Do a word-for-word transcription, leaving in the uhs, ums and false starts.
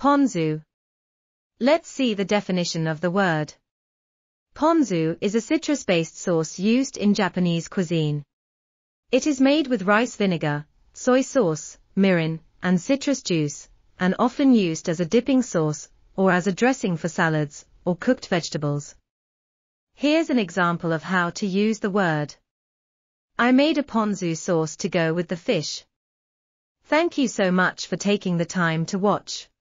Ponzu. Let's see the definition of the word. Ponzu is a citrus-based sauce used in Japanese cuisine. It is made with rice vinegar, soy sauce, mirin, and citrus juice, and often used as a dipping sauce, or as a dressing for salads, or cooked vegetables. Here's an example of how to use the word. I made a ponzu sauce to go with the fish. Thank you so much for taking the time to watch.